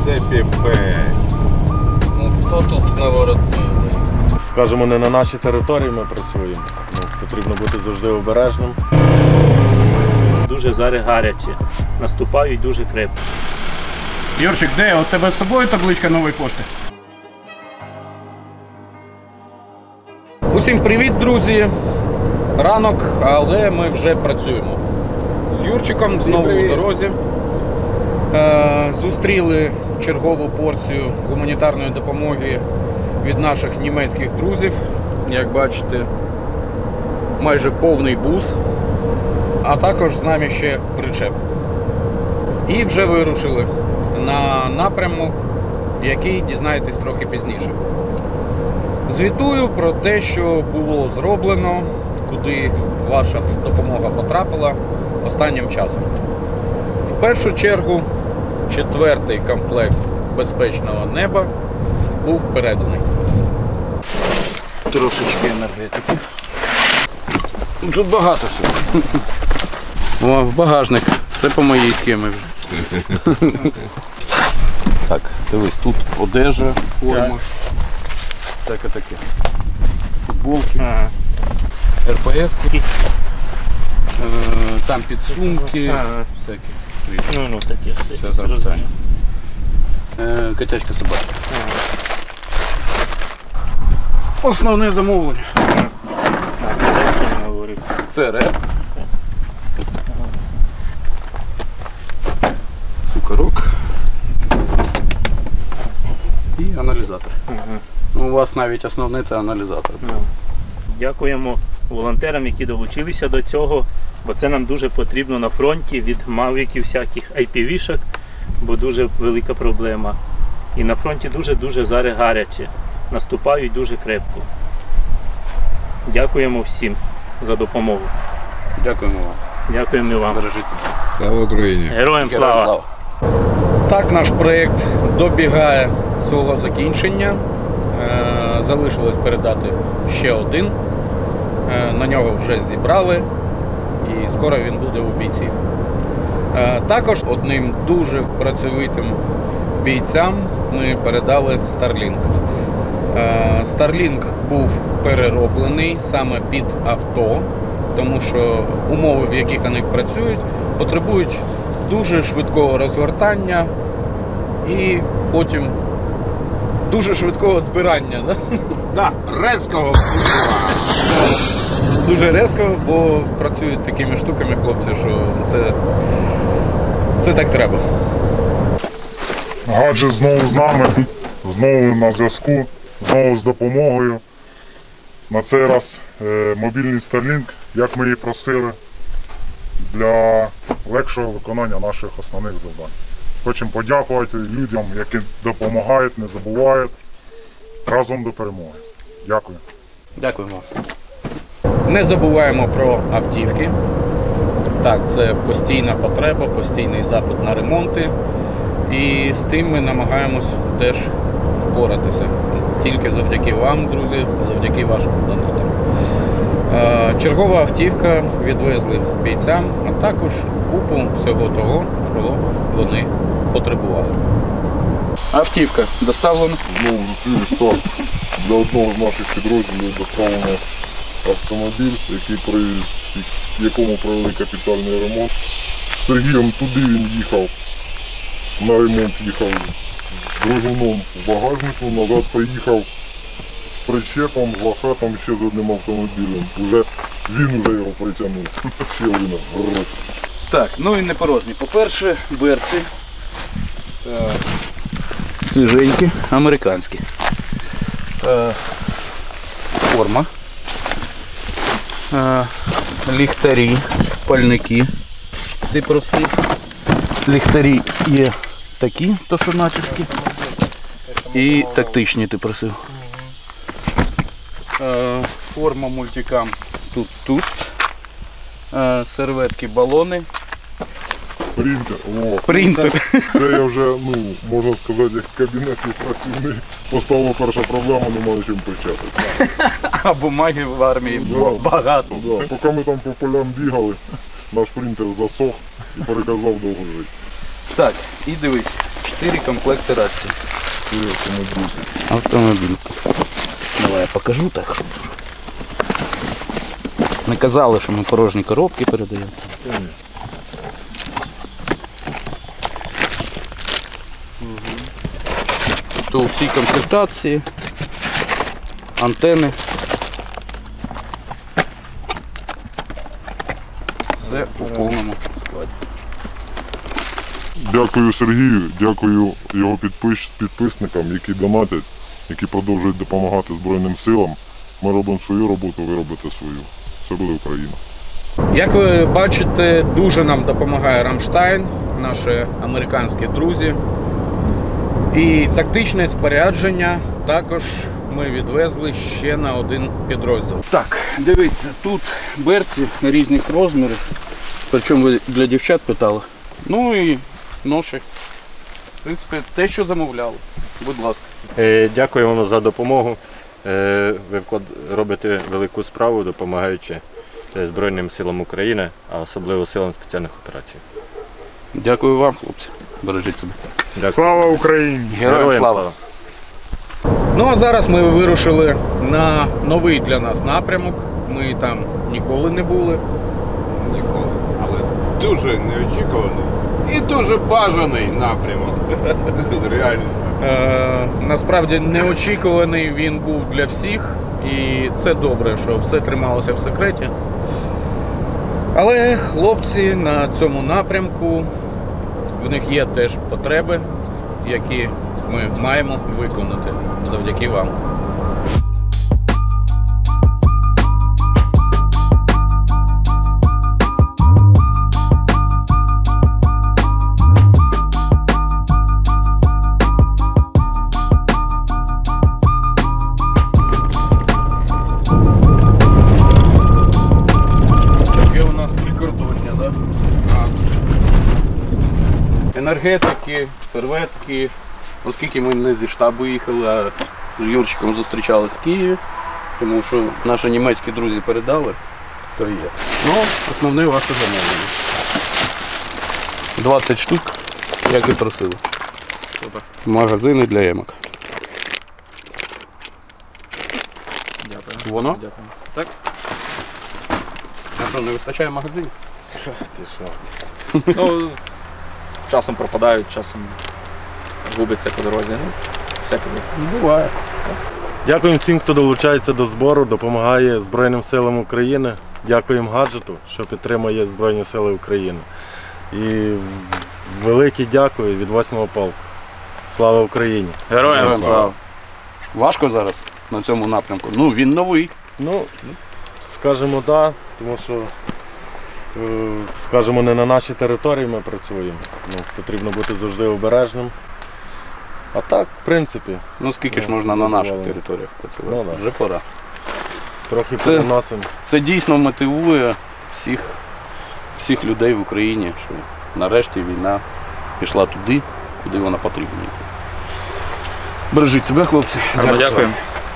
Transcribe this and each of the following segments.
Це піпець. Ну, хто тут наворотили? Скажімо, не на нашій території ми працюємо. Потрібно бути завжди обережним. Дуже зараз гаряче. Наступають дуже крепко. Юрчик, де? У тебе з собою табличка нової пошти? Усім привіт, друзі! Ранок, але ми вже працюємо. З Юрчиком знову в дорозі. Зустріли чергову порцію гуманітарної допомоги від наших німецьких друзів. Як бачите, майже повний бус, а також з нами ще причеп. І вже вирушили на напрямок, який дізнаєтесь трохи пізніше. Звітую про те, що було зроблено, куди ваша допомога потрапила останнім часом. В першу чергу, 4-й комплект безпечного неба був переданий. Трошечки енергетики. Тут багато всього. О, багажник. Все по моїй схемі вже. Так, дивись, тут одежа, форма. Всяке таке. Футболки. РПС. Там підсумки. Всякі. Ну, таке Все завжди. Котячка собака. Основне замовлення. Це реп. Цукорок. І аналізатор. Ну, у вас навіть основне це аналізатор. Дякуємо волонтерам, які долучилися до цього, бо це нам дуже потрібно на фронті від мавіків, всяких IPV-шок, бо дуже велика проблема. І на фронті дуже-дуже зараз гаряче. Наступають дуже крепко. Дякуємо всім за допомогу. Дякуємо вам. Дякуємо і вам. Бережіться. Слава Україні! Героям слава! Так, наш проєкт добігає свого закінчення. Залишилось передати ще один. На нього вже зібрали і скоро він буде у бійців. Також одним дуже працьовитим бійцям ми передали Starlink. Starlink був перероблений саме під авто, тому що умови, в яких вони працюють, потребують дуже швидкого розгортання і потім дуже швидкого збирання. Да? Так, резкого. Дуже резко, бо працюють такими штуками хлопці, що це так треба. Гаджет знову з нами, знову на зв'язку, знову з допомогою. На цей раз мобільний Starlink, як ми і просили, для легшого виконання наших основних завдань. Хочемо подякувати людям, які допомагають, не забувають. Разом до перемоги. Дякую. Дякуємо. Не забуваємо про автівки. Так, це постійна потреба, постійний запит на ремонти. І з тим ми намагаємось теж впоратися. Тільки завдяки вам, друзі, завдяки вашим донатам. Чергова автівка відвезли бійцям, а також купу всього того, чого вони потребували. Автівка доставлена. Знову зустрілись так. Для одного з наших підрозділів доставлено автомобіль, якому провели капітальний ремонт. З Сергієм туди він їхав, на ремонт їхав з двигуном в багажнику, назад приїхав з причепом, з лахатом, ще з одним автомобілем. Він вже його притягнув. Ще один. Так, ну і не порожні. По-перше, берці. Свіженькі, американські. Форма. Ліхтарі, пальники. Ти просив. Ліхтарі є такі, то що натівські. І тактичні ти просив. Форма мультикам тут. Серветки, балони. Принтер. О, Принтер. Це я вже, можна сказати, як кабінетний працівник. Постала перша проблема, немає чим печатати. А бумаги в армії багато. Да. Поки ми там по полям бігали, наш принтер засох і переказав довго жити. Так, і дивись. 4 комплекти рації. Автомобіль. Давай я покажу так, щоб вже. Не казали, що ми порожні коробки передаємо. Тобто у всій комплектації, антени. Все у повному складі. Дякую Сергію, дякую його підписникам, які донатять, які продовжують допомагати Збройним силам. Ми робимо свою роботу, ви робите свою. Все буде Україна. Як ви бачите, дуже нам допомагає Рамштайн, наші американські друзі. І тактичне спорядження також ми відвезли ще на один підрозділ. Так, дивіться, тут берці різних розмірів. Причому ви для дівчат питали. Ну і ноші. В принципі, те, що замовляли. Будь ласка. Дякуємо за допомогу. Ви робите велику справу, допомагаючи Збройним силам України, а особливо силам спеціальних операцій. Дякую вам, хлопці. Бережіть себе. Дякую. Слава Україні! Героям слава! Ну а зараз ми вирушили на новий для нас напрямок. Ми там ніколи не були. Ніколи. Але дуже неочікуваний і дуже бажаний напрямок. Реально. Насправді неочікуваний він був для всіх. І це добре, що все трималося в секреті. Але хлопці на цьому напрямку, в них є теж потреби, які ми маємо виконати завдяки вам. Таке у нас прикордоння, так? Енергетики, серветки. Оскільки ми не зі штабу їхали, а з Юрчиком зустрічались в Києві, тому що наші німецькі друзі передали, то є. Ну, основне ваше замовлення. 20 штук, як і просили. Супер. Магазини для емок. Дякую. Воно? Дякую. Так? А що, не вистачає магазинів? Ти що? Ну, часом пропадають, часом губиться по дорозі. Ну, всяке. Буває. Дякуємо всім, хто долучається до збору, допомагає Збройним силам України. Дякуємо гаджету, що підтримує Збройні сили України. І велике дякую від 8-го полку. Слава Україні! Героям слава! Важко зараз на цьому напрямку? Ну, він новий. Ну, скажімо, так, тому що, скажімо, не на нашій території ми працюємо. Ну, потрібно бути завжди обережним. А так, в принципі, Ну, скільки ж Ну, можна на наших задоволений. територіях працювати? Ну, да. Вже пора. трохи Це- переносимо. Це дійсно мотивує всіх людей в Україні, що нарешті війна пішла туди, куди вона потрібна йти. Бережіть себе, хлопці. Дякуємо.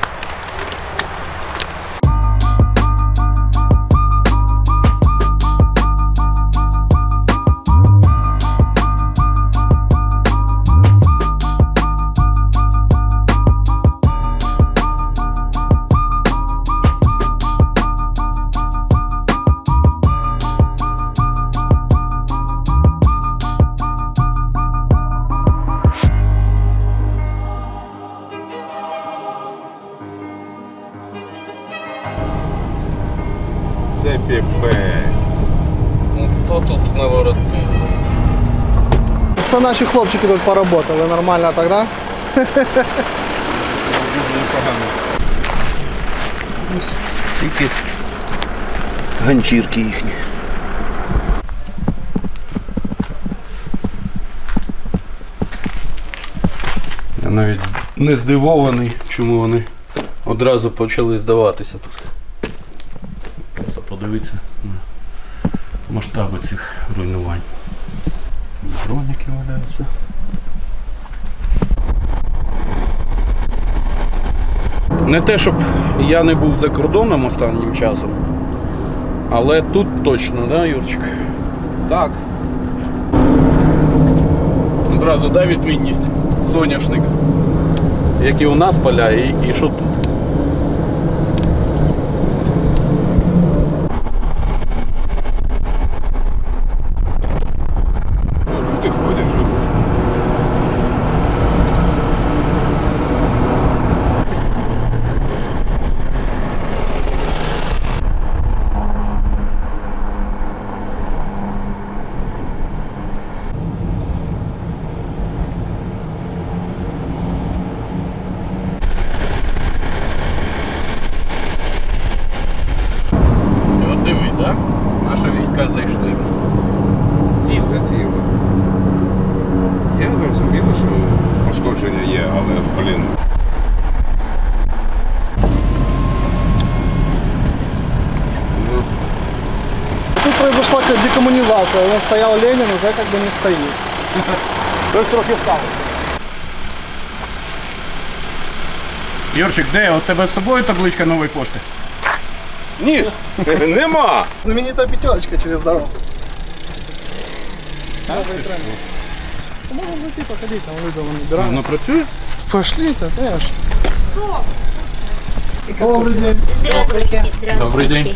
Це піпець. Ну, хто тут наворотив? Це наші хлопчики тут поработали нормально так, да? Дуже непогано. Ось тільки ганчірки їхні. Я навіть не здивований, чому вони одразу почали здаватися тут. Просто подивіться на масштаби цих руйнувань. Броніки валяються. Не те, щоб я не був за кордоном останнім часом, але тут точно, да, Юрчик? Так. Одразу, да, відмінність. Соняшник. Як і у нас поля, і що тут. Люди ходять, живуть. І от диви, да? Наші війська зайшли. Заціли. Я зрозуміло, що пошкодження є, але ж, блін. Тут произошла декоммунизация. Он стоял Ленин, уже как бы не стоит. Щось трохи стало. Юрчик, де? У тебе з собою табличка нової пошти? Ні, нема. Знаменитая пятерочка через дорогу. Можем зайти, походить, там люди вон набирают. Воно працює? Пошли-то, конечно. Добрый день. Здравствуйте. Добрий день.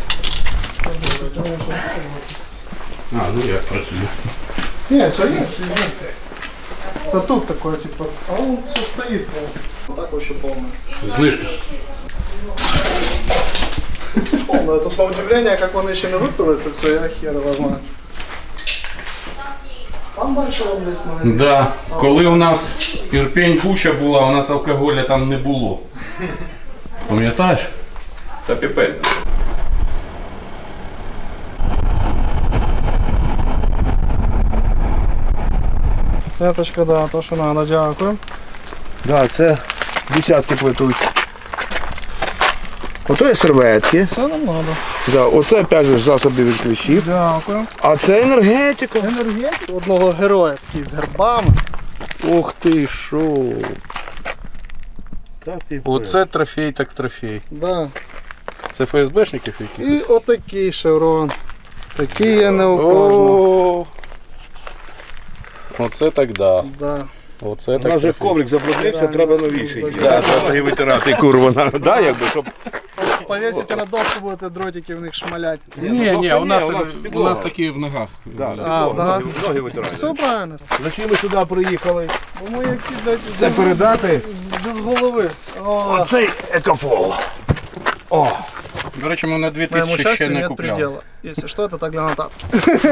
А, ну як працює? Не, все есть. Это тут такое, типа, а он все стоит. Вот так вообще полное. Знижка. Полное. Тут на удивление, как он еще не выпилится, все, я хер его знаю. Там дальше он есть магазин. Да. Коли у нас Ірпінь Буча була, у нас алкоголя там не було. Пам'ятаєш? Та піпель. Светочка, да, то, що надо, дякую. Да, це десятки плетуть. Ото є серветки. Все нам надо. Да, оце опять же засоби від кліщів. Дякую. А це енергетика. Енергетик одного героя, такий з гербами. Ух ти, шо. Оце трофей так трофей. Да. Це ФСБшників які? І отакий шеврон. Такий є не у кожного. Оце так да. Да. Оце У так нас же трофей. коврик забруднився, треба новіший. Да, Ноги витирати, курва. Да, якби, щоб... Повісите на доску, будете дротики в них шмалять. Ні, у нас підлога. такі в ногах. Да, А, да. ноги витирати. Все правильно. Зачем ми сюди приїхали? Бо ми які, блядь, Це передати без голови. О, оцей екофол. О, До речі, ми на моему 2000 ще счастью не нет купляли. предела. Если что, это так для нотатки.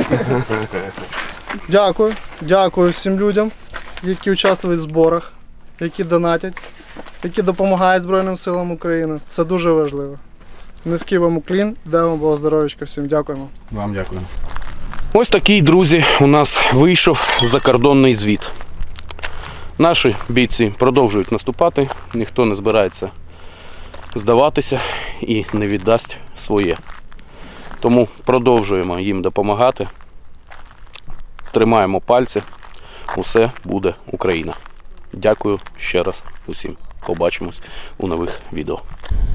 Дякую. Дякую всім людям, які участвують в зборах, які донатять, які допомагають Збройним силам України. Це дуже важливо. Низький вам уклін, дай вам Бог здоров'ячка всім. Дякуємо. Вам дякую. Ось такий, друзі, у нас вийшов закордонний звіт. Наші бійці продовжують наступати, ніхто не збирається здаватися і не віддасть своє. Тому продовжуємо їм допомагати. Тримаємо пальці. Усе буде Україна. Дякую ще раз усім. Побачимось у нових відео.